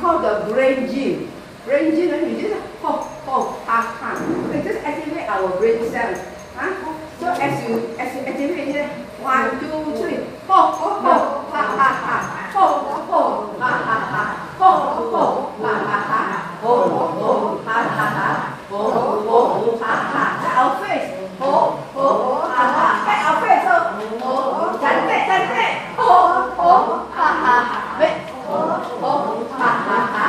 call the brain gym. Brain gym, and you just ho, ho, ha, ha. It just activate our brain cells. Huh? So as you activate it, 1, 2, 3, ho, ho, ho, ha, ha, ha, ho, ho, ha, ha, ha, ho, ho, ha, ha, ha, ho, ho, ha, ha, ha, ho, ho, ha, ha. Our face, ho, ho, ha, ha. Hey, our face, ho, cantik, cantik, ho, ho, ha, ha, ha. Ho, ho, ha, ha, ha.